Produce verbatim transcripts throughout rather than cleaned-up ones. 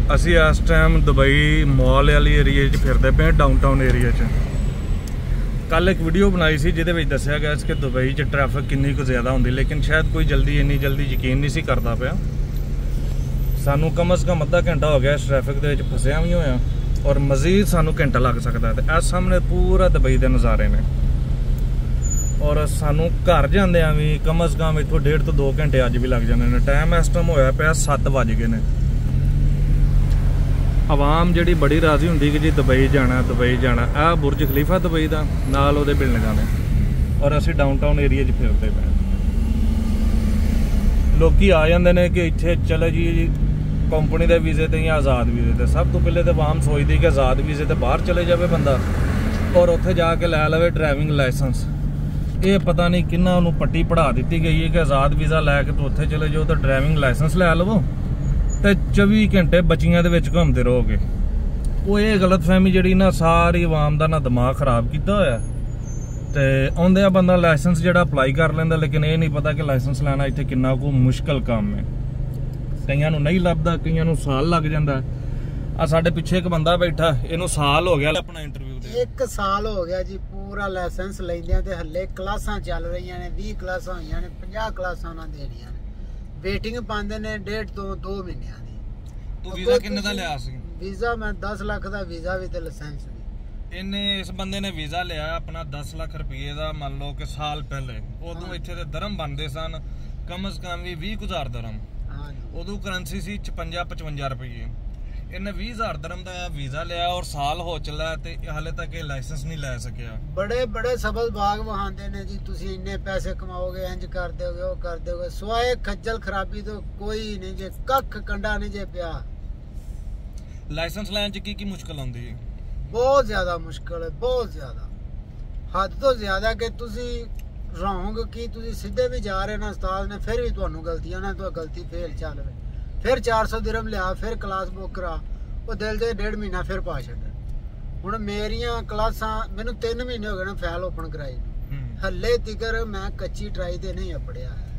ਅਸੀਂ ਇਸ time Dubai ਮਾਲ ਵਾਲੀ ਏਰੀਏ 'ਚ ਫਿਰਦੇ ਪਏ ਡਾਊਨਟਾਊਨ ਏਰੀਆ 'ਚ। ਕੱਲ ਇੱਕ ਵੀਡੀਓ ਬਣਾਈ ਸੀ ਜਿਹਦੇ ਵਿੱਚ ਦੱਸਿਆ ਗਿਆ ਸੀ ਕਿ ਦੁਬਈ 'ਚ ਟ੍ਰੈਫਿਕ ਕਿੰਨੀ ਕੁ ਜ਼ਿਆਦਾ ਹੁੰਦੀ, ਲੇਕਿਨ ਸ਼ਾਇਦ ਕੋਈ ਜਲਦੀ ਇੰਨੀ ਜਲਦੀ ਯਕੀਨ ਨਹੀਂ ਸੀ ਕਰਦਾ ਪਿਆ। ਸਾਨੂੰ ਕਮ ਅਜ਼ ਕਮ ਅੱਧਾ ਘੰਟਾ ਹੋ ਗਿਆ ਇਸ ਟ੍ਰੈਫਿਕ ਦੇ ਵਿੱਚ ਫਸਿਆ ਵੀ ਹੋਇਆ, ਔਰ ਮਜ਼ੀਦ ਸਾਨੂੰ ਘੰਟਾ ਲੱਗ ਸਕਦਾ। ਤੇ ਇਸ ਸਾਹਮਣੇ ਪੂਰਾ ਦੁਬਈ ਦੇ ਨਜ਼ਾਰੇ ਨੇ, ਔਰ ਸਾਨੂੰ ਘਰ ਜਾਂਦਿਆਂ ਵੀ ਕਮ ਅਜ਼ ਕਮ ਇੱਥੋਂ ਡੇਢ ਤੋਂ ਦੋ ਘੰਟੇ ਅੱਜ ਵੀ ਲੱਗ ਜਾਂਦੇ ਨੇ। ਟਾਈਮ ਇਸ ਟਾਈਮ ਹੋਇਆ ਪਿਆ ਸੱਤ ਵੱਜ ਗਏ ਨੇ। ਆਵਾਮ ਜਿਹੜੀ ਬੜੀ ਰਾਜ਼ੀ ਹੁੰਦੀ ਕਿ ਜੀ ਦੁਬਈ ਜਾਣਾ ਦੁਬਈ ਜਾਣਾ। ਆਹ ਬੁਰਜ ਖਲੀਫਾ ਦੁਬਈ ਦਾ, ਨਾਲ ਉਹਦੇ ਬਿਲਡਿੰਗਾਂ ਨੇ, ਔਰ ਅਸੀਂ ਡਾਊਨਟਾਊਨ ਏਰੀਆ 'ਚ ਫਿਰਦੇ ਪਏ। ਲੋਕੀ ਆ ਜਾਂਦੇ ਨੇ ਕਿ ਇੱਥੇ ਚਲੋ ਜੀ ਕੰਪਨੀ ਦੇ ਵੀਜ਼ੇ ਤੇ ਜਾਂ ਆਜ਼ਾਦ ਵੀਜ਼ੇ ਤੇ। ਸਭ ਤੋਂ ਪਹਿਲੇ ਤਾਂ ਆਵਾਮ ਸੋਚਦੀ ਕਿ ਆਜ਼ਾਦ ਵੀਜ਼ੇ ਤੇ ਬਾਹਰ ਚਲੇ ਜਾਵੇ ਬੰਦਾ, ਔਰ ਉੱਥੇ ਜਾ ਕੇ ਲੈ ਲਵੇ ਡਰਾਈਵਿੰਗ ਲਾਇਸੈਂਸ। ਇਹ ਪਤਾ ਨਹੀਂ ਕਿੰਨਾ ਉਹਨੂੰ ਪੱਟੀ ਪੜ੍ਹਾ ਦਿੱਤੀ ਗਈ ਹੈ ਕਿ ਆਜ਼ਾਦ ਵੀਜ਼ਾ ਲੈ ਕੇ ਤੂੰ ਉੱਥੇ ਚਲੇ ਜਾਓ ਤਾਂ ਡਰਾਈਵਿੰਗ ਲਾਇਸੈਂਸ ਲੈ ਲਵੋ ਤੇ ਚੌਵੀ ਘੰਟੇ ਬੱਚੀਆਂ ਦੇ ਵਿੱਚ ਘੁੰਮਦੇ ਰਹੋਗੇ। ਉਹ ਇਹ ਗਲਤਫਹਿਮੀ ਜਿਹੜੀ ਨਾ ਸਾਰੀ ਆਵਾਮ ਦਾ ਨਾ ਦਿਮਾਗ ਖਰਾਬ ਕੀਤਾ ਹੋਇਆ। ਤੇ ਆਉਂਦੇ ਆ ਬੰਦਾ ਲਾਇਸੈਂਸ ਜਿਹੜਾ ਅਪਲਾਈ ਕਰ ਲੈਂਦਾ, ਲੇਕਿਨ ਇਹ ਨਹੀਂ ਪਤਾ ਕਿ ਲਾਇਸੈਂਸ ਲੈਣਾ ਇੱਥੇ ਕਿੰਨਾ ਕੁ ਮੁਸ਼ਕਲ ਕੰਮ ਹੈ। ਕਈਆਂ ਨੂੰ ਨਹੀਂ ਲੱਭਦਾ, ਕਈਆਂ ਨੂੰ ਸਾਲ ਲੱਗ ਜਾਂਦਾ। ਆ ਸਾਡੇ ਪਿੱਛੇ ਇੱਕ ਬੰਦਾ ਬੈਠਾ, ਇਹਨੂੰ ਸਾਲ ਹੋ ਗਿਆ ਆਪਣਾ ਇੰਟਰਵਿਊ ਦੇ। ਇੱਕ ਸਾਲ ਹੋ ਗਿਆ ਜੀ ਪੂਰਾ ਲਾਇਸੈਂਸ ਲੈਂਦਿਆਂ, ਤੇ ਹੱਲੇ ਕਲਾਸਾਂ ਚੱਲ ਰਹੀਆਂ ਨੇ। ਵੀਹ ਕਲਾਸਾਂ ਹੋਈਆਂ ਨੇ, ਪੰਜਾਹ ਕਲਾਸਾਂ ਉਹਨਾਂ ਦੇਣੀਆਂ ਨੇ। ਵੇਟਿੰਗ ਪਾਉਂਦੇ ਨੇ ਡੇਢ ਤੋਂ ਦੋ ਮਹੀਨਿਆਂ ਦੀ। ਤੂੰ ਵੀਜ਼ਾ ਕਿੰਨੇ ਦਾ ਲਿਆ ਸੀ? ਵੀਜ਼ਾ ਮੈਂ ਦਸ ਲੱਖ ਦਾ ਵੀਜ਼ਾ ਵੀ ਤੇ ਲਾਇਸੈਂਸ ਵੀ। ਇਹਨੇ ਇਸ ਬੰਦੇ ਨੇ ਵੀਜ਼ਾ ਲਿਆ ਆਪਣਾ ਦਸ ਲੱਖ ਰੁਪਏ ਦਾ, ਮੰਨ ਲਓ ਕਿ ਸਾਲ ਪਹਿਲੇ। ਉਦੋਂ ਇੱਥੇ ਦੇ ਦਰਮ ਬਣਦੇ ਸਨ ਕਮ ਅਜ਼ ਕਮ ਵੀ ਵੀਹ ਹਜ਼ਾਰ ਦਰਮ। ਉਦੋਂ ਕਰੰਸੀ ਸੀ ਛਪੰਜਾ ਪਚਵੰਜਾ ਰੁਪਏ। ਇਹਨੇ ਵੀਹ ਹਜ਼ਾਰ ਦਰਮ ਦਾ ਵੀਜ਼ਾ ਲਿਆ ਔਰ ਸਾਲ ਹੋ ਚੱਲਾ ਤੇ ਹਾਲੇ ਤੱਕ ਇਹ ਲਾਇਸੈਂਸ ਨਹੀਂ ਲੈ ਸਕਿਆ। ਬੜੇ ਬੜੇ ਸਬਜ਼ ਬਾਗ ਵਹਾਉਂਦੇ ਨੇ ਜੀ, ਤੁਸੀਂ ਇੰਨੇ ਪੈਸੇ ਕਮਾਓਗੇ, ਇੰਜ ਕਰ ਦਿਓਗੇ, ਉਹ ਕਰ ਦਿਓਗੇ। ਸਵਾਏ ਖੱਜਲ ਖਰਾਬੀ ਤੋਂ ਕੋਈ ਨਹੀਂ ਜੇ, ਕੱਖ ਕੰਡਾ ਨਹੀਂ ਜੇ ਪਿਆ। ਲਾਇਸੈਂਸ ਲੈਣ 'ਚ ਕੀ ਕੀ ਮੁਸ਼ਕਲ ਆਉਂਦੀ ਹੈ? ਬਹੁਤ ਜ਼ਿਆਦਾ ਮੁਸ਼ਕਲ ਹੈ, ਬਹੁਤ ਜ਼ਿਆਦਾ, ਹੱਦ ਤੋਂ ਜ਼ਿਆਦਾ। ਕਿ ਤੁਸੀਂ ਰੌਂਗ ਕੀ ਤੁਸੀਂ ਸਿੱਧੇ ਵੀ ਜਾ ਰਹੇ ਨਾ, ਉਸਤਾਦ ਨੇ ਫਿਰ ਵੀ ਤੁਹਾਨੂੰ ਗਲਤੀਆਂ ਨਾ, ਤੁਹਾਡੀ ਗਲਤੀ ਫੇਲ ਚੱਲ ਵੇ, ਫਿਰ ਚਾਰ ਸੌ ਦਿਰਹਮ ਲਿਆ, ਫਿਰ ਕਲਾਸ ਬੁੱਕ ਕਰਾ, ਉਹ ਦਿਲ ਦੇ ਡੇਢ ਮਹੀਨਾ ਫਿਰ ਪਾ ਛੱਡ। ਹੁਣ ਮੇਰੀਆਂ ਕਲਾਸਾਂ ਮੈਨੂੰ ਤਿੰਨ ਮਹੀਨੇ ਹੋ ਗਏ ਨੇ ਫਾਈਲ ਓਪਨ ਕਰਾਈ ਨੂੰ, ਹੱਲੇ ਤੀਕਰ ਮੈਂ ਕੱਚੀ ਟਰਾਈ ਤੇ ਨਹੀਂ ਅਪੜਿਆ ਹੈ।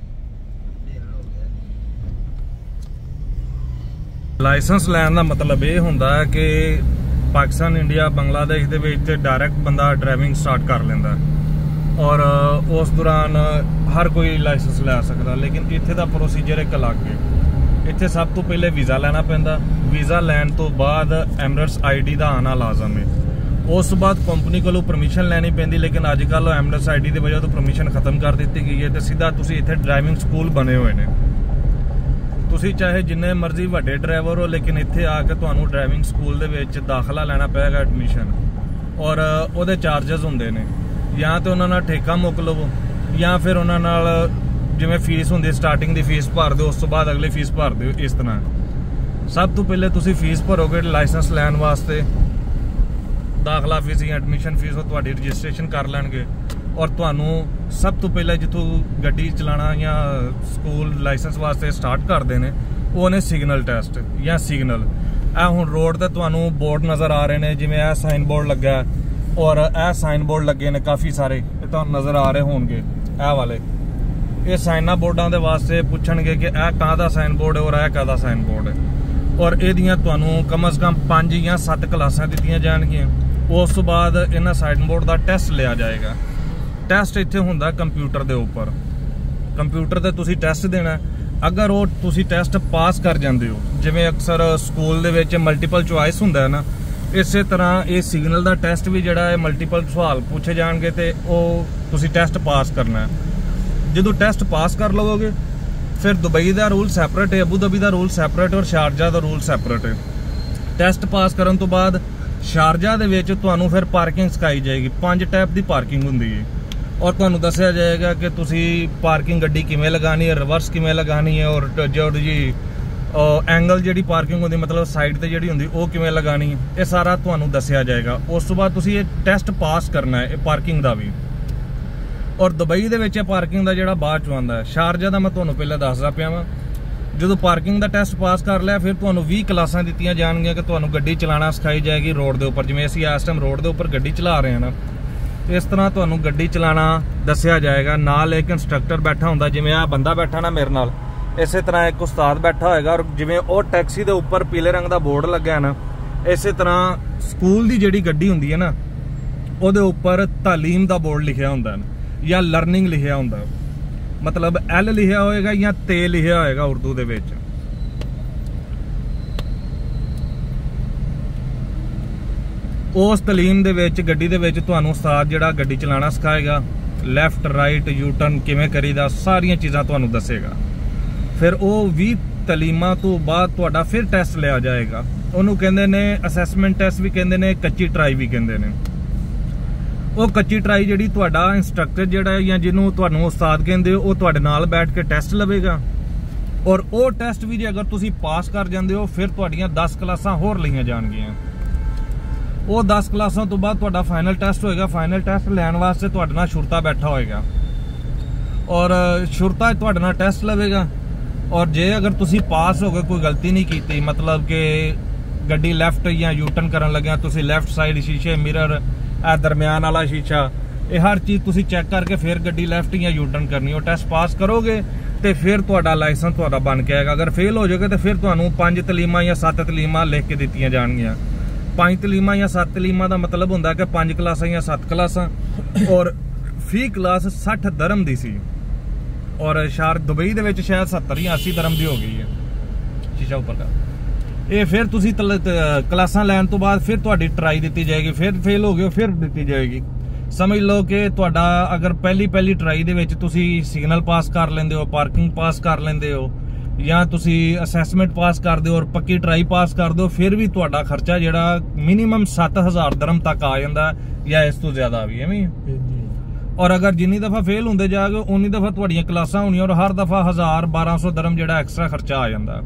ਲਾਇਸੈਂਸ ਲੈਣ ਦਾ ਮਤਲਬ ਇਹ ਹੁੰਦਾ ਹੈ ਕਿ ਪਾਕਿਸਤਾਨ, ਇੰਡੀਆ, ਬੰਗਲਾਦੇਸ਼ ਦੇ ਵਿੱਚ ਡਾਇਰੈਕਟ ਬੰਦਾ ਡਰਾਈਵਿੰਗ ਸਟਾਰਟ ਕਰ ਲੈਂਦਾ, ਔਰ ਉਸ ਦੌਰਾਨ ਹਰ ਕੋਈ ਲਾਇਸੈਂਸ ਲੈ ਸਕਦਾ। ਲੇਕਿਨ ਇੱਥੇ ਦਾ ਪ੍ਰੋਸੀਜਰ ਇੱਕ ਅਲੱਗ ਹੈ। ਇੱਥੇ ਸਭ ਤੋਂ ਪਹਿਲੇ ਵੀਜ਼ਾ ਲੈਣਾ ਪੈਂਦਾ। ਵੀਜ਼ਾ ਲੈਣ ਤੋਂ ਬਾਅਦ ਐਮਰੇਟਸ ਆਈ ਡੀ ਦਾ ਆਉਣਾ ਲਾਜ਼ਮ ਹੈ। ਉਸ ਤੋਂ ਬਾਅਦ ਕੰਪਨੀ ਕੋਲੋਂ ਪਰਮਿਸ਼ਨ ਲੈਣੀ ਪੈਂਦੀ, ਲੇਕਿਨ ਅੱਜ ਕੱਲ੍ਹ ਐਮਰੇਟਸ ਆਈ ਡੀ ਦੀ ਵਜ੍ਹਾ ਤੋਂ ਪਰਮਿਸ਼ਨ ਖਤਮ ਕਰ ਦਿੱਤੀ ਗਈ ਹੈ ਤੇ ਸਿੱਧਾ ਤੁਸੀਂ ਇੱਥੇ ਡਰਾਈਵਿੰਗ ਸਕੂਲ ਬਣੇ ਹੋਏ ਨੇ। ਤੁਸੀਂ ਚਾਹੇ ਜਿੰਨੇ ਮਰਜ਼ੀ ਵੱਡੇ ਡਰਾਈਵਰ ਹੋ, ਲੇਕਿਨ ਇੱਥੇ ਆ ਕੇ ਤੁਹਾਨੂੰ ਡਰਾਈਵਿੰਗ ਸਕੂਲ ਦੇ ਵਿੱਚ ਦਾਖਲਾ ਲੈਣਾ ਪਏਗਾ, ਐਡਮਿਸ਼ਨ, ਔਰ ਉਹਦੇ ਚਾਰਜਸ ਹੁੰਦੇ ਨੇ। ਜਾਂ ਤਾਂ ਉਹਨਾਂ ਨਾਲ ਠੇਕਾ ਮੁੱਕ ਲਵੋ, ਜਾਂ ਫਿਰ ਉਹਨਾਂ ਨਾਲ ਜਿਵੇਂ ਫੀਸ ਹੁੰਦੀ ਸਟਾਰਟਿੰਗ ਦੀ ਫੀਸ ਭਰ ਦਿਓ, ਉਸ ਤੋਂ ਬਾਅਦ ਅਗਲੀ ਫੀਸ ਭਰ ਦਿਓ। ਇਸ ਤਰ੍ਹਾਂ ਸਭ ਤੋਂ ਪਹਿਲੇ ਤੁਸੀਂ ਫੀਸ ਭਰੋਗੇ ਲਾਇਸੈਂਸ ਲੈਣ ਵਾਸਤੇ, ਦਾਖਲਾ ਫੀਸ ਜਾਂ ਐਡਮਿਸ਼ਨ ਫੀਸ, ਉਹ ਤੁਹਾਡੀ ਰਜਿਸਟ੍ਰੇਸ਼ਨ ਕਰ ਲੈਣਗੇ। ਔਰ ਤੁਹਾਨੂੰ ਸਭ ਤੋਂ ਪਹਿਲਾਂ ਜਿੱਥੋਂ ਗੱਡੀ ਚਲਾਉਣਾ ਜਾਂ ਸਕੂਲ ਲਾਇਸੈਂਸ ਵਾਸਤੇ ਸਟਾਰਟ ਕਰਦੇ ਨੇ, ਉਹ ਨੇ ਸਿਗਨਲ ਟੈਸਟ ਜਾਂ ਸਿਗਨਲ। ਇਹ ਹੁਣ ਰੋਡ ਤੇ ਤੁਹਾਨੂੰ ਬੋਰਡ ਨਜ਼ਰ ਆ ਰਹੇ ਨੇ, ਜਿਵੇਂ ਇਹ ਸਾਈਨ ਬੋਰਡ ਲੱਗਾ, ਔਰ ਇਹ ਸਾਈਨ ਬੋਰਡ ਲੱਗੇ ਨੇ ਕਾਫੀ ਸਾਰੇ, ਇਹ ਤੁਹਾਨੂੰ ਨਜ਼ਰ ਆ ਰਹੇ ਹੋਣਗੇ ਇਹ ਵਾਲੇ। ਇਹ ਸਾਈਨਾਂ ਬੋਰਡਾਂ ਦੇ ਵਾਸਤੇ ਪੁੱਛਣਗੇ ਕਿ ਇਹ ਕਾਹਦਾ ਸਾਈਨ ਬੋਰਡ ਹੈ ਔਰ ਇਹ ਕਾਹਦਾ ਸਾਈਨ ਬੋਰਡ ਹੈ, ਔਰ ਇਹਦੀਆਂ ਤੁਹਾਨੂੰ ਕਮ ਅਜ਼ ਕਮ ਪੰਜ ਜਾਂ ਸੱਤ ਕਲਾਸਾਂ ਦਿੱਤੀਆਂ ਜਾਣਗੀਆਂ। ਉਸ ਤੋਂ ਬਾਅਦ ਇਹਨਾਂ ਸਾਈਨ ਬੋਰਡ ਦਾ ਟੈਸਟ ਲਿਆ ਜਾਏਗਾ। ਟੈਸਟ ਇੱਥੇ ਹੁੰਦਾ ਕੰਪਿਊਟਰ ਦੇ ਉੱਪਰ, ਕੰਪਿਊਟਰ ਤੇ ਤੁਸੀਂ ਟੈਸਟ ਦੇਣਾ। ਅਗਰ ਉਹ ਤੁਸੀਂ ਟੈਸਟ ਪਾਸ ਕਰ ਜਾਂਦੇ ਹੋ, ਜਿਵੇਂ ਅਕਸਰ ਸਕੂਲ ਦੇ ਵਿੱਚ ਮਲਟੀਪਲ ਚੁਆਇਸ ਹੁੰਦਾ ਹੈ ਨਾ, ਇਸੇ ਤਰ੍ਹਾਂ ਇਹ ਸਿਗਨਲ ਦਾ ਟੈਸਟ ਵੀ ਜਿਹੜਾ ਹੈ ਮਲਟੀਪਲ ਸਵਾਲ ਪੁੱਛੇ ਜਾਣਗੇ ਤੇ ਉਹ ਤੁਸੀਂ ਟੈਸਟ ਪਾਸ ਕਰਨਾ ਹੈ। ਜਦੋਂ ਟੈਸਟ ਪਾਸ ਕਰ ਲਵੋਗੇ ਫਿਰ ਦੁਬਈ ਦਾ ਰੂਲ ਸੈਪਰੇਟ ਹੈ, ਅਬੂ ਧਾਬੀ ਦਾ ਰੂਲ ਸੈਪਰੇਟ ਔਰ ਸ਼ਾਰਜਾ ਦਾ ਰੂਲ ਸੈਪਰੇਟ ਹੈ। ਟੈਸਟ ਪਾਸ ਕਰਨ ਤੋਂ ਬਾਅਦ ਸ਼ਾਰਜਾ ਦੇ ਵਿੱਚ ਤੁਹਾਨੂੰ ਫਿਰ ਪਾਰਕਿੰਗ ਸਿਖਾਈ ਜਾਏਗੀ। ਪੰਜ ਟਾਈਪ ਦੀ ਪਾਰਕਿੰਗ ਹੁੰਦੀ ਹੈ, ਔਰ ਤੁਹਾਨੂੰ ਦੱਸਿਆ ਜਾਏਗਾ ਕਿ ਤੁਸੀਂ ਪਾਰਕਿੰਗ ਗੱਡੀ ਕਿਵੇਂ ਲਗਾਣੀ ਹੈ, ਰਿਵਰਸ ਕਿਵੇਂ ਲਗਾਣੀ ਹੈ, ਔਰ ਜਿਹੜੀ ਜੀ ਐਂਗਲ ਜਿਹੜੀ ਪਾਰਕਿੰਗ ਹੁੰਦੀ ਮਤਲਬ ਸਾਈਡ ਤੇ ਜਿਹੜੀ ਹੁੰਦੀ ਉਹ ਕਿਵੇਂ ਲਗਾਣੀ ਹੈ, ਇਹ ਸਾਰਾ ਤੁਹਾਨੂੰ ਦੱਸਿਆ ਜਾਏਗਾ। ਉਸ ਤੋਂ ਬਾਅਦ ਤੁਸੀਂ ਇਹ ਟੈਸਟ ਪਾਸ ਕਰਨਾ ਹੈ, ਇਹ ਪਾਰਕਿੰਗ ਦਾ ਵੀ। ਔਰ ਦੁਬਈ ਦੇ ਵਿੱਚ ਇਹ ਪਾਰਕਿੰਗ ਦਾ ਜਿਹੜਾ ਬਾਅਦ ਚ ਆਉਂਦਾ ਹੈ। ਸ਼ਾਰਜਾ ਦਾ ਮੈਂ ਤੁਹਾਨੂੰ ਪਹਿਲਾਂ ਦੱਸਦਾ ਪਿਆ ਵਾਂ। ਜਦੋਂ ਪਾਰਕਿੰਗ ਦਾ ਟੈਸਟ ਪਾਸ ਕਰ ਲਿਆ ਫਿਰ ਤੁਹਾਨੂੰ ਵੀਹ ਕਲਾਸਾਂ ਦਿੱਤੀਆਂ ਜਾਣਗੀਆਂ ਕਿ ਤੁਹਾਨੂੰ ਗੱਡੀ ਚਲਾਉਣਾ ਸਿਖਾਈ ਜਾਏਗੀ ਰੋਡ ਦੇ ਉੱਪਰ। ਜਿਵੇਂ ਅਸੀਂ ਇਸ ਟਾਈਮ ਰੋਡ ਦੇ ਉੱਪਰ ਗੱਡੀ ਚਲਾ ਰਹੇ ਹਾਂ ਨਾ, ਇਸ ਤਰ੍ਹਾਂ ਤੁਹਾਨੂੰ ਗੱਡੀ ਚਲਾਉਣਾ ਦੱਸਿਆ ਜਾਏਗਾ। ਨਾਲ ਇੱਕ ਇੰਸਟ੍ਰਕਟਰ ਬੈਠਾ ਹੁੰਦਾ, ਜਿਵੇਂ ਆਹ ਬੰਦਾ ਬੈਠਾ ਨਾ ਮੇਰੇ ਨਾਲ, ਇਸੇ ਤਰ੍ਹਾਂ ਇੱਕ ਉਸਤਾਦ ਬੈਠਾ ਹੋਏਗਾ, ਔਰ ਜਿਵੇਂ ਉਹ ਟੈਕਸੀ ਦੇ ਉੱਪਰ ਪੀਲੇ ਰੰਗ ਦਾ ਬੋਰਡ ਲੱਗਿਆ ਨਾ, ਇਸੇ ਤਰ੍ਹਾਂ ਸਕੂਲ ਦੀ ਜਿਹੜੀ ਗੱਡੀ ਹੁੰਦੀ ਹੈ ਨਾ, ਉਹਦੇ ਉੱਪਰ ਤਾਲੀਮ ਦਾ ਬੋਰਡ ਲਿਖਿਆ ਹੁੰਦਾ ਜਾਂ ਲਰਨਿੰਗ ਲਿਖਿਆ ਹੁੰਦਾ, ਮਤਲਬ ਐਲ ਲਿਖਿਆ ਹੋਏਗਾ ਜਾਂ ਤੇ ਲਿਖਿਆ ਹੋਏਗਾ ਉਰਦੂ ਦੇ ਵਿੱਚ। ਉਸ ਤਾਲੀਮ ਦੇ ਵਿੱਚ ਗੱਡੀ ਦੇ ਵਿੱਚ ਤੁਹਾਨੂੰ ਉਸਤਾਦ ਜਿਹੜਾ ਗੱਡੀ ਚਲਾਉਣਾ ਸਿਖਾਏਗਾ, ਲੈਫਟ ਰਾਈਟ ਯੂ ਟਰਨ ਕਿਵੇਂ ਕਰੀਦਾ, ਸਾਰੀਆਂ ਚੀਜ਼ਾਂ ਤੁਹਾਨੂੰ ਦੱਸੇਗਾ। ਫਿਰ ਉਹ ਵੀਹ ਤਾਲੀਮਾਂ ਤੋਂ ਬਾਅਦ ਤੁਹਾਡਾ ਫਿਰ ਟੈਸਟ ਲਿਆ ਜਾਏਗਾ। ਉਹਨੂੰ ਕਹਿੰਦੇ ਨੇ ਅਸੈਸਮੈਂਟ ਟੈਸਟ ਵੀ ਕਹਿੰਦੇ ਨੇ, ਕੱਚੀ ਟਰਾਈ ਵੀ ਕਹਿੰਦੇ ਨੇ। ਉਹ ਕੱਚੀ ਟਰਾਈ ਜਿਹੜੀ ਤੁਹਾਡਾ ਇੰਸਟ੍ਰਕਟਰ ਜਿਹੜਾ ਜਾਂ ਜਿਹਨੂੰ ਤੁਹਾਨੂੰ ਉਸਤਾਦ ਕਹਿੰਦੇ ਹੋ, ਉਹ ਤੁਹਾਡੇ ਨਾਲ ਬੈਠ ਕੇ ਟੈਸਟ ਲਵੇਗਾ, ਔਰ ਉਹ ਟੈਸਟ ਵੀ ਜੇ ਅਗਰ ਤੁਸੀਂ ਪਾਸ ਕਰ ਜਾਂਦੇ ਹੋ ਫਿਰ ਤੁਹਾਡੀਆਂ ਦਸ ਕਲਾਸਾਂ ਹੋਰ ਲਈਆਂ ਜਾਣਗੀਆਂ। ਉਹ ਦਸ ਕਲਾਸਾਂ ਤੋਂ ਬਾਅਦ ਤੁਹਾਡਾ ਫਾਈਨਲ ਟੈਸਟ ਹੋਏਗਾ। ਫਾਈਨਲ ਟੈਸਟ ਲੈਣ ਵਾਸਤੇ ਤੁਹਾਡੇ ਨਾਲ ਸ਼ੁਰਤਾ ਬੈਠਾ ਹੋਏਗਾ, ਔਰ ਸ਼ੁਰਤਾ ਤੁਹਾਡੇ ਨਾਲ ਟੈਸਟ ਲਵੇਗਾ। ਔਰ ਜੇ ਅਗਰ ਤੁਸੀਂ ਪਾਸ ਹੋ ਗਏ, ਕੋਈ ਗਲਤੀ ਨਹੀਂ ਕੀਤੀ, ਮਤਲਬ ਕਿ ਗੱਡੀ ਲੈਫਟ ਜਾਂ ਯੂ ਟਰਨ ਕਰਨ ਲੱਗਿਆ, ਤੁਸੀਂ ਲੈਫਟ ਸਾਈਡ ਸ਼ੀਸ਼ੇ, ਮਿਰਰ, ਇਹ ਦਰਮਿਆਨ ਵਾਲਾ ਸ਼ੀਸ਼ਾ, ਇਹ ਹਰ ਚੀਜ਼ ਤੁਸੀਂ ਚੈੱਕ ਕਰਕੇ ਫਿਰ ਗੱਡੀ ਲੈਫਟ ਜਾਂ ਯੂ ਟਰਨ ਕਰਨੀ। ਉਹ ਟੈਸਟ ਪਾਸ ਕਰੋਗੇ ਤੇ ਫਿਰ ਤੁਹਾਡਾ ਲਾਇਸੈਂਸ ਤੁਹਾਡਾ ਬਣ ਕੇ ਆਏਗਾ। ਅਗਰ ਫੇਲ ਹੋ ਜਾਓਗੇ ਤਾਂ ਫਿਰ ਤੁਹਾਨੂੰ ਪੰਜ ਤਲੀਮਾਂ ਜਾਂ ਸੱਤ ਤਲੀਮਾਂ ਲਿਖ ਕੇ ਦਿੱਤੀਆਂ ਜਾਣਗੀਆਂ। ਪੰਜ ਤਲੀਮਾਂ ਜਾਂ ਸੱਤ ਤਲੀਮਾਂ ਦਾ ਮਤਲਬ ਹੁੰਦਾ ਕਿ ਪੰਜ ਕਲਾਸਾਂ ਜਾਂ ਸੱਤ ਕਲਾਸਾਂ, ਔਰ ਫੀ ਕਲਾਸ ਸੱਠ ਦਰਮ ਦੀ ਸੀ, ਔਰ ਸ਼ਾਰ ਦੁਬਈ ਦੇ ਵਿੱਚ ਸ਼ਾਇਦ ਸੱਤਰ ਜਾਂ ਅੱਸੀ ਦਰਮ ਦੀ ਹੋ ਗਈ ਹੈ ਸ਼ੀਸ਼ਾ ਉੱਪਰ ਦਾ। ਇਹ ਫਿਰ ਤੁਸੀਂ ਕਲਾਸਾਂ ਲੈਣ ਤੋਂ ਬਾਅਦ ਫਿਰ ਤੁਹਾਡੀ ਟਰਾਈ ਦਿੱਤੀ ਜਾਏਗੀ, ਫਿਰ ਫੇਲ ਹੋ ਗਏ ਫਿਰ ਦਿੱਤੀ ਜਾਏਗੀ। ਸਮਝ ਲਓ ਕਿ ਤੁਹਾਡਾ ਅਗਰ ਪਹਿਲੀ ਪਹਿਲੀ ਟਰਾਈ ਦੇ ਵਿੱਚ ਤੁਸੀਂ ਸਿਗਨਲ ਪਾਸ ਕਰ ਲੈਂਦੇ ਹੋ, ਪਾਰਕਿੰਗ ਪਾਸ ਕਰ ਲੈਂਦੇ ਹੋ, ਜਾਂ ਤੁਸੀਂ ਅਸੈਸਮੈਂਟ ਪਾਸ ਕਰਦੇ ਹੋ ਔਰ ਪੱਕੀ ਟਰਾਈ ਪਾਸ ਕਰ ਦਿਓ, ਫਿਰ ਵੀ ਤੁਹਾਡਾ ਖਰਚਾ ਜਿਹੜਾ ਮਿਨੀਮਮ ਸੱਤ ਹਜ਼ਾਰ ਦਰਮ ਤੱਕ ਆ ਜਾਂਦਾ, ਜਾਂ ਇਸ ਤੋਂ ਜ਼ਿਆਦਾ ਵੀ ਐਵੇਂ। ਔਰ ਅਗਰ ਜਿੰਨੀ ਦਫਾ ਫੇਲ ਹੁੰਦੇ ਜਾਓਗੇ ਉਨੀ ਦਫਾ ਤੁਹਾਡੀਆਂ ਕਲਾਸਾਂ ਹੋਣੀਆਂ, ਔਰ ਹਰ ਦਫਾ ਹਜ਼ਾਰ ਬਾਰਾਂ ਸੌ ਦਰਮ ਜਿਹੜਾ ਐਕਸਟਰਾ ਖਰਚਾ ਆ ਜਾਂਦਾ।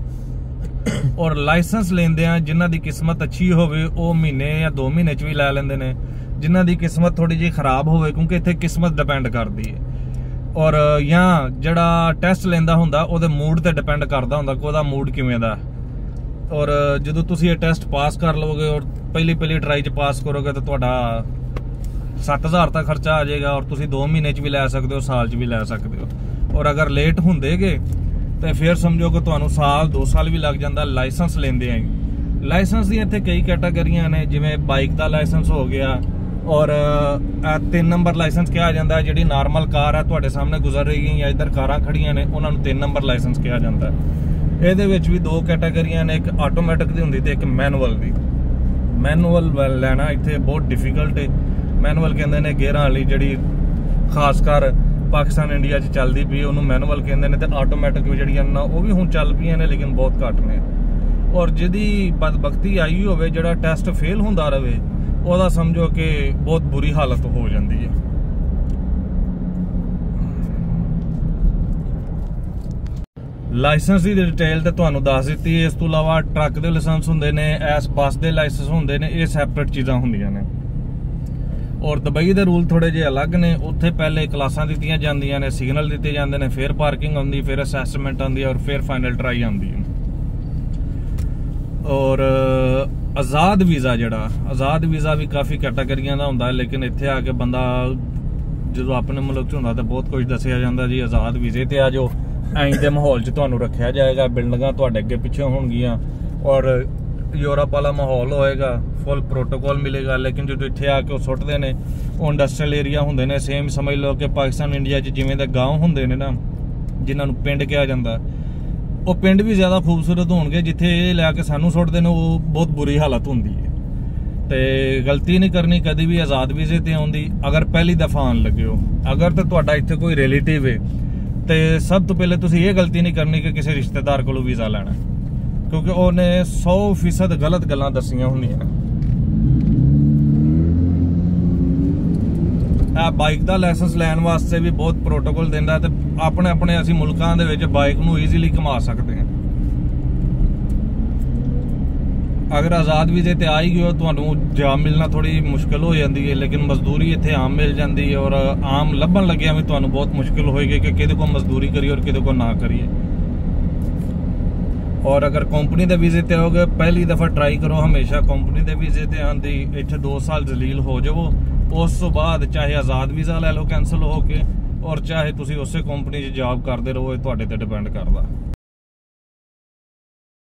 ਔਰ ਲਾਇਸੈਂਸ ਲੈਂਦੇ ਆ ਜਿਨ੍ਹਾਂ ਦੀ ਕਿਸਮਤ ਅੱਛੀ ਹੋਵੇ ਉਹ ਮਹੀਨੇ ਜਾਂ ਦੋ ਮਹੀਨੇ 'ਚ ਵੀ ਲੈ ਲੈਂਦੇ ਨੇ, ਜਿਨ੍ਹਾਂ ਦੀ ਕਿਸਮਤ ਥੋੜੀ ਜਿਹੀ ਖਰਾਬ ਹੋਵੇ, ਕਿਉਂਕਿ ਇੱਥੇ ਕਿਸਮਤ ਡਿਪੈਂਡ ਕਰਦੀ ਹੈ। ਔਰ ਜਾਂ ਜਿਹੜਾ ਟੈਸਟ ਲੈਂਦਾ ਹੁੰਦਾ ਉਹਦੇ ਮੂਡ ਤੇ ਡਿਪੈਂਡ ਕਰਦਾ ਹੁੰਦਾ ਕਿ ਉਹਦਾ ਮੂਡ ਕਿਵੇਂ ਦਾ। ਔਰ ਜਦੋਂ ਤੁਸੀਂ ਇਹ ਟੈਸਟ ਪਾਸ ਕਰ ਲਓਗੇ ਔਰ ਪਹਿਲੀ ਪਹਿਲੀ ਟਰਾਈ 'ਚ ਪਾਸ ਕਰੋਗੇ ਤਾਂ ਤੁਹਾਡਾ ਸੱਤ ਹਜ਼ਾਰ ਤੱਕ ਖਰਚਾ ਆ ਜਾਏਗਾ, ਔਰ ਤੁਸੀਂ ਦੋ ਮਹੀਨੇ 'ਚ ਵੀ ਲੈ ਸਕਦੇ ਹੋ, ਸਾਲ 'ਚ ਵੀ ਲੈ ਸਕਦੇ ਹੋ। ਔਰ ਅਗਰ ਲੇਟ ਹੁੰਦੇਗੇ ਤੇ ਫਿਰ ਸਮਝੋ ਕਿ ਤੁਹਾਨੂੰ ਸਾਲ ਦੋ ਸਾਲ ਵੀ ਲੱਗ ਜਾਂਦਾ ਲਾਇਸੈਂਸ ਲੈਂਦੇ ਆਂ। ਲਾਇਸੈਂਸ ਦੀਆਂ ਇੱਥੇ ਕਈ ਕੈਟਾਗਰੀਆਂ ਨੇ, ਜਿਵੇਂ ਬਾਈਕ ਦਾ ਲਾਇਸੈਂਸ ਹੋ ਗਿਆ, ਔਰ ਤਿੰਨ ਨੰਬਰ ਲਾਇਸੈਂਸ ਕਿਹਾ ਜਾਂਦਾ। ਜਿਹੜੀ ਨਾਰਮਲ ਕਾਰ ਹੈ ਤੁਹਾਡੇ ਸਾਹਮਣੇ ਗੁਜ਼ਰ ਰਹੀ ਹੈ ਜਾਂ ਇੱਧਰ ਕਾਰਾਂ ਖੜੀਆਂ ਨੇ, ਉਹਨਾਂ ਨੂੰ ਤਿੰਨ ਨੰਬਰ ਲਾਇਸੈਂਸ ਕਿਹਾ ਜਾਂਦਾ। ਇਹਦੇ ਵਿੱਚ ਵੀ ਦੋ ਕੈਟਾਗਰੀਆਂ ਨੇ, ਇੱਕ ਆਟੋਮੈਟਿਕ ਦੀ ਹੁੰਦੀ ਤੇ ਇੱਕ ਮੈਨੂਅਲ ਦੀ। ਮੈਨੂਅਲ ਲੈਣਾ ਇੱਥੇ ਬਹੁਤ ਡਿਫਿਕਲਟ ਹੈ। ਮੈਨੂਅਲ ਕਹਿੰਦੇ ਨੇ ਗੇਅਰਾਂ ਵਾਲੀ, ਜਿਹੜੀ ਖਾਸ ਕਰ ਪਾਕਿਸਤਾਨ ਇੰਡੀਆ 'ਚ ਚੱਲਦੀ ਪਈ ਉਹਨੂੰ ਮੈਨੂਅਲ ਕਹਿੰਦੇ ਨੇ, ਤੇ ਆਟੋਮੈਟਿਕ ਵੀ ਜਿਹੜੀਆਂ ਨਾ ਉਹ ਵੀ ਹੁਣ ਚੱਲ ਪਈਆਂ ਨੇ ਲੇਕਿਨ ਬਹੁਤ ਘੱਟ ਨੇ। ਔਰ ਜਿਹਦੀ ਬਦਬਖਤੀ ਆਈ ਹੋਵੇ, ਜਿਹੜਾ ਟੈਸਟ ਫੇਲ ਹੁੰਦਾ ਰਹੇ, ਉਹਦਾ ਸਮਝੋ ਕਿ ਬਹੁਤ ਬੁਰੀ ਹਾਲਤ ਹੋ ਜਾਂਦੀ ਹੈ। ਲਾਇਸੈਂਸ ਦੀ ਡਿਟੇਲ ਤੇ ਤੁਹਾਨੂੰ ਦੱਸ ਦਿੱਤੀ। ਇਸ ਤੋਂ ਇਲਾਵਾ ਟਰੱਕ ਦੇ ਲਾਇਸੈਂਸ ਹੁੰਦੇ ਨੇ, ਐਸ ਬੱਸ ਦੇ ਲਾਇਸੈਂਸ ਹੁੰਦੇ ਨੇ, ਇਹ ਸੈਪਰੇਟ ਚੀਜ਼ਾਂ ਹੁੰਦੀਆਂ ਨੇ। ਔਰ ਦੁਬਈ ਦੇ ਰੂਲ ਥੋੜੇ ਜਿਹੇ ਅਲੱਗ ਨੇ। ਉੱਥੇ ਪਹਿਲੇ ਕਲਾਸਾਂ ਦਿੱਤੀਆਂ ਜਾਂਦੀਆਂ ਨੇ, ਸਿਗਨਲ ਦਿੱਤੇ ਜਾਂਦੇ ਨੇ, ਫਿਰ ਪਾਰਕਿੰਗ ਆਉਂਦੀ, ਫਿਰ ਅਸੈਸਮੈਂਟ ਆਉਂਦੀ ਹੈ, ਔਰ ਫਿਰ ਫਾਈਨਲ ਟਰਾਈ ਆਉਂਦੀ ਹੈ। ਔਰ ਆਜ਼ਾਦ ਵੀਜ਼ਾ, ਜਿਹੜਾ ਆਜ਼ਾਦ ਵੀਜ਼ਾ ਵੀ ਕਾਫੀ ਕੈਟਾਗਰੀਆਂ ਦਾ ਹੁੰਦਾ ਹੈ, ਲੇਕਿਨ ਇੱਥੇ ਆ ਕੇ ਬੰਦਾ ਜਦੋਂ ਆਪਣੇ ਮੁਲਕ 'ਚ ਹੁੰਦਾ ਤਾਂ ਬਹੁਤ ਕੁਝ ਦੱਸਿਆ ਜਾਂਦਾ ਜੀ ਆਜ਼ਾਦ ਵੀਜ਼ੇ ਤੇ ਆ ਜਾਓ, ਐਂ ਦੇ ਮਾਹੌਲ 'ਚ ਤੁਹਾਨੂੰ ਰੱਖਿਆ ਜਾਏਗਾ, ਬਿਲਡਿੰਗਾਂ ਤੁਹਾਡੇ ਅੱਗੇ ਪਿੱਛੇ ਹੋਣਗੀਆਂ, ਔਰ ਯੂਰਪ ਵਾਲਾ ਮਾਹੌਲ ਹੋਏਗਾ, ਫੁੱਲ ਪ੍ਰੋਟੋਕੋਲ ਮਿਲੇਗਾ। ਲੇਕਿਨ ਜਦੋਂ ਇੱਥੇ ਆ ਕੇ ਉਹ ਸੁੱਟਦੇ ਨੇ, ਉਹ ਇੰਡਸਟਰੀਅਲ ਏਰੀਆ ਹੁੰਦੇ ਨੇ, ਸੇਮ ਸਮਝ ਲਓ ਕਿ ਪਾਕਿਸਤਾਨ ਇੰਡੀਆ 'ਚ ਜਿਵੇਂ ਦੇ ਗਾਂਵ ਹੁੰਦੇ ਨੇ ਨਾ, ਜਿਨ੍ਹਾਂ ਨੂੰ ਪਿੰਡ ਕਿਹਾ ਜਾਂਦਾ, ਉਹ ਪਿੰਡ ਵੀ ਜ਼ਿਆਦਾ ਖੂਬਸੂਰਤ ਹੋਣਗੇ। ਜਿੱਥੇ ਇਹ ਲੈ ਕੇ ਸਾਨੂੰ ਸੁੱਟਦੇ ਨੇ ਉਹ ਬਹੁਤ ਬੁਰੀ ਹਾਲਤ ਹੁੰਦੀ ਹੈ। ਤੇ ਗਲਤੀ ਨਹੀਂ ਕਰਨੀ ਕਦੀ ਵੀ ਆਜ਼ਾਦ ਵੀਜ਼ੇ ਤੇ ਆਉਂਦੀ। ਅਗਰ ਪਹਿਲੀ ਦਫਾ ਆਉਣ ਲੱਗੇ ਹੋ, ਅਗਰ ਤਾਂ ਤੁਹਾਡਾ ਇੱਥੇ ਕੋਈ ਰਿਲੇਟਿਵ ਹੈ, ਤੇ ਸਭ ਤੋਂ ਪਹਿਲੇ ਤੁਸੀਂ ਇਹ ਗਲਤੀ ਨਹੀਂ ਕਰਨੀ ਕਿ ਕਿਸੇ ਰਿਸ਼ਤੇਦਾਰ ਕੋਲੋਂ ਵੀਜ਼ਾ ਲੈਣਾ, ਕਿਉਂਕਿ ਉਹਨੇ ਸੌ ਫੀਸਦ ਗਲਤ ਗੱਲਾਂ ਦੱਸੀਆਂ ਹੁੰਦੀਆਂ ਨੇ। ਇਹ ਬਾਈਕ ਦਾ ਲਾਇਸੈਂਸ ਲੈਣ ਵਾਸਤੇ ਵੀ ਬਹੁਤ ਪ੍ਰੋਟੋਕੋਲ ਦਿੰਦਾ, ਤੇ ਆਪਣੇ ਆਪਣੇ ਅਸੀਂ ਮੁਲਕਾਂ ਦੇ ਵਿੱਚ ਬਾਈਕ ਨੂੰ ਈਜ਼ੀਲੀ ਘੁਮਾ ਸਕਦੇ ਹਾਂ। ਅਗਰ ਆਜ਼ਾਦ ਵੀਜ਼ੇ ਤੇ ਆ ਹੀ ਗਏ, ਤੁਹਾਨੂੰ ਜਾਬ ਮਿਲਣਾ ਥੋੜੀ ਮੁਸ਼ਕਿਲ ਹੋ ਜਾਂਦੀ ਹੈ, ਲੇਕਿਨ ਮਜ਼ਦੂਰੀ ਇੱਥੇ ਆਮ ਮਿਲ ਜਾਂਦੀ ਹੈ। ਔਰ ਆਮ ਲੱਭਣ ਲੱਗਿਆ ਵੀ ਤੁਹਾਨੂੰ ਬਹੁਤ ਮੁਸ਼ਕਿਲ ਹੋਏਗੀ ਕਿ ਕਿਹਦੇ ਕੋਲ ਮਜ਼ਦੂਰੀ ਕਰੀਏ ਔਰ ਕਿਹਦੇ ਕੋਲ ਨਾ ਕਰੀਏ। ਔਰ ਅਗਰ ਕੰਪਨੀ ਦੇ ਵੀਜ਼ੇ ਤੇ ਆਓਗੇ, ਪਹਿਲੀ ਦਫਾ ਟਰਾਈ ਕਰੋ ਹਮੇਸ਼ਾ ਕੰਪਨੀ ਦੇ ਵੀਜ਼ੇ ਤੇ ਆਉਣ ਦੀ। ਇੱਥੇ ਦੋ ਸਾਲ ਜ਼ਲੀਲ ਹੋ ਜਾਵੋ, ਉਸ ਤੋਂ ਬਾਅਦ ਚਾਹੇ ਆਜ਼ਾਦ ਵੀਜ਼ਾ ਲੈ ਲਓ ਕੈਂਸਲ ਹੋ ਕੇ, ਔਰ ਚਾਹੇ ਤੁਸੀਂ ਉਸੇ ਕੰਪਨੀ 'ਚ ਜੌਬ ਕਰਦੇ ਰਹੋ, ਇਹ ਤੁਹਾਡੇ ਤੇ ਡਿਪੈਂਡ ਕਰਦਾ।